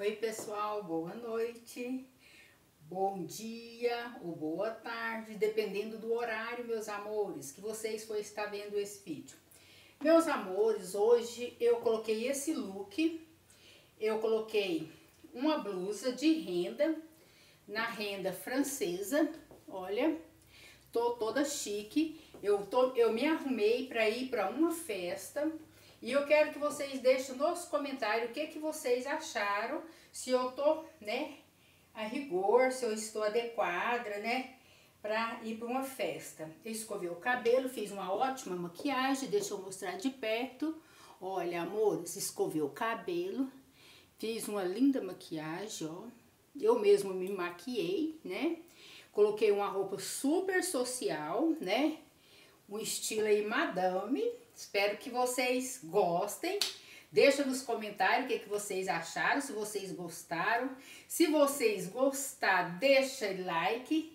Oi pessoal, boa noite, bom dia ou boa tarde, dependendo do horário, meus amores, que vocês for estar vendo esse vídeo. Meus amores, hoje eu coloquei esse look, eu coloquei uma blusa de renda, na renda francesa, olha, tô toda chique, eu me arrumei para ir para uma festa. E eu quero que vocês deixem nos comentários o que vocês acharam, se eu tô, né, a rigor, se eu estou adequada, né, para ir para uma festa. Eu escovei o cabelo, fiz uma ótima maquiagem, deixa eu mostrar de perto. Olha, amores, escovei o cabelo, fiz uma linda maquiagem, ó. Eu mesmo me maquiei, né, coloquei uma roupa super social, né, um estilo aí madame. Espero que vocês gostem. Deixa nos comentários o que vocês acharam, se vocês gostaram. Se vocês gostaram, deixa like.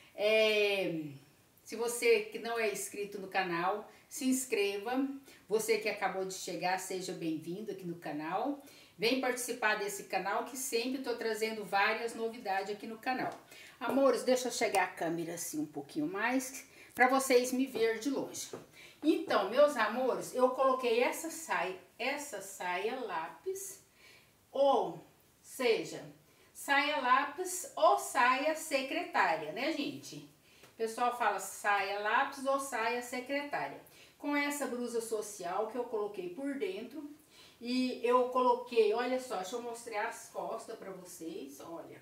Se você que não é inscrito no canal, se inscreva. Você que acabou de chegar, seja bem-vindo aqui no canal. Vem participar desse canal que sempre estou trazendo várias novidades aqui no canal. Amores, deixa eu chegar a câmera assim um pouquinho mais, para vocês me verem de longe. Então, meus amores, eu coloquei essa saia lápis, ou seja, saia lápis ou saia secretária, né, gente? O pessoal fala saia lápis ou saia secretária. Com essa blusa social que eu coloquei por dentro, e eu coloquei, olha só, deixa eu mostrar as costas para vocês, olha.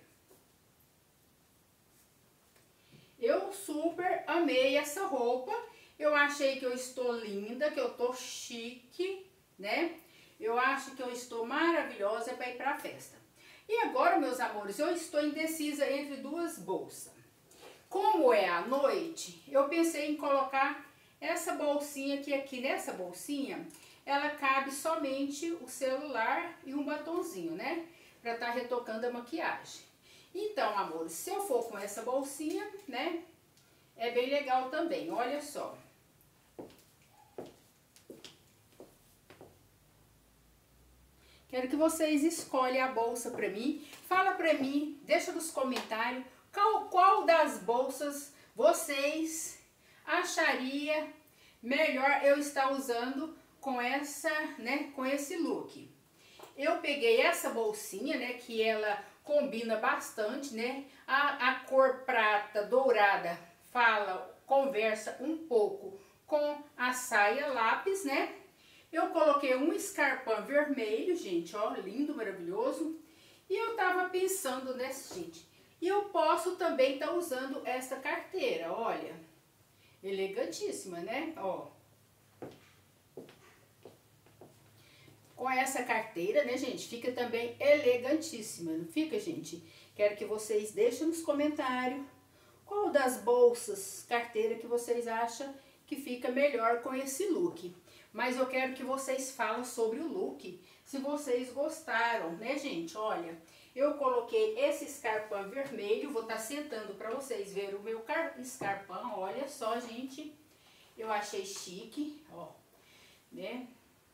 Eu super amei essa roupa. Eu achei que eu estou linda, que eu tô chique, né? Eu acho que eu estou maravilhosa para ir para a festa. E agora, meus amores, eu estou indecisa entre duas bolsas. Como é à noite, eu pensei em colocar essa bolsinha aqui nessa bolsinha, ela cabe somente o celular e um batonzinho, né? Para estar retocando a maquiagem. Então, amores, se eu for com essa bolsinha, né? É bem legal também, olha só. Quero que vocês escolhem a bolsa pra mim. Fala pra mim, deixa nos comentários qual das bolsas vocês acharia melhor eu estar usando com essa, né, com esse look. Eu peguei essa bolsinha, né, que ela combina bastante, né? A cor prata dourada conversa um pouco com a saia lápis, né? Eu coloquei um escarpão vermelho, gente, ó, lindo, maravilhoso. E eu tava pensando nesse, gente, e eu posso também estar usando essa carteira, olha. Elegantíssima, né? Ó. Com essa carteira, né, gente, fica também elegantíssima, não fica, gente? Quero que vocês deixem nos comentários qual das bolsas, carteira que vocês acham que fica melhor com esse look. Mas eu quero que vocês falem sobre o look, se vocês gostaram, né, gente? Olha, eu coloquei esse escarpão vermelho, vou estar sentando para vocês verem o meu escarpão, olha só, gente. Eu achei chique, ó, né?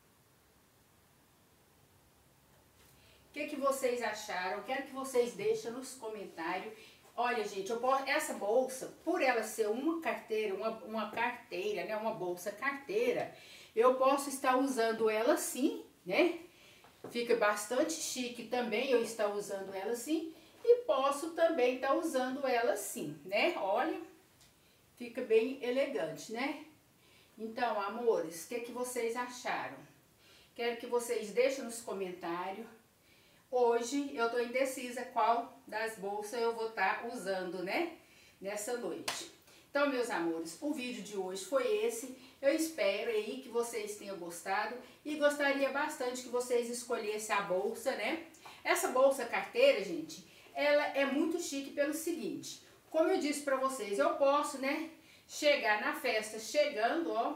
O que vocês acharam? Quero que vocês deixem nos comentários. Olha, gente, essa bolsa, por ela ser uma carteira, né, uma bolsa carteira, eu posso estar usando ela assim, né? Fica bastante chique também eu estar usando ela assim. E posso também estar usando ela assim, né? Olha, fica bem elegante, né? Então, amores, o que vocês acharam? Quero que vocês deixem nos comentários. Hoje eu tô indecisa qual das bolsas eu vou estar usando, né? Nessa noite. Então, meus amores, o vídeo de hoje foi esse. Eu espero aí que vocês tenham gostado e gostaria bastante que vocês escolhessem a bolsa, né? Essa bolsa carteira, gente, ela é muito chique pelo seguinte. Como eu disse pra vocês, eu posso, né, chegar na festa chegando, ó.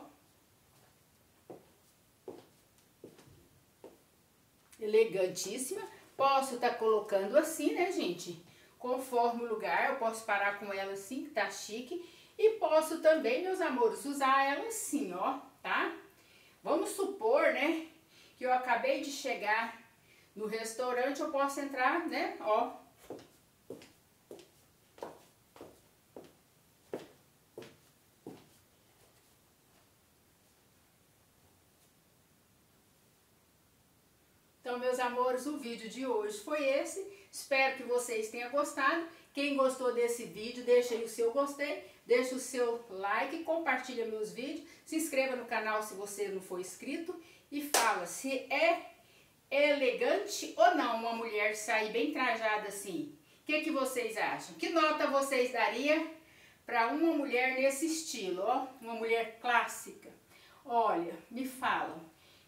Elegantíssima. Posso estar colocando assim, né, gente? Conforme o lugar, eu posso parar com ela assim, que tá chique. E posso também, meus amores, usar ela assim, ó, tá? Vamos supor, né, que eu acabei de chegar no restaurante, eu posso entrar, né, ó. Então, meus amores, o vídeo de hoje foi esse. Espero que vocês tenham gostado. Quem gostou desse vídeo, deixa aí o seu gostei, deixa o seu like, compartilha meus vídeos, se inscreva no canal se você não for inscrito e fala se é elegante ou não uma mulher sair bem trajada assim. O que vocês acham? Que nota vocês dariam para uma mulher nesse estilo, ó? Uma mulher clássica. Olha, me falam.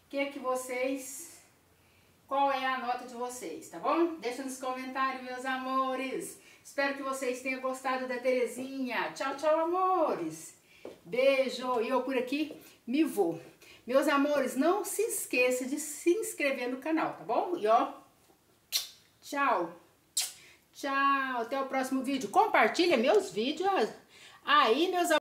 Qual é a nota de vocês, tá bom? Deixa nos comentários, meus amores. Espero que vocês tenham gostado da Terezinha. Tchau, tchau, amores. Beijo. E eu por aqui me vou. Meus amores, não se esqueça de se inscrever no canal, tá bom? E ó, tchau. Tchau. Até o próximo vídeo. Compartilha meus vídeos aí, meus amores.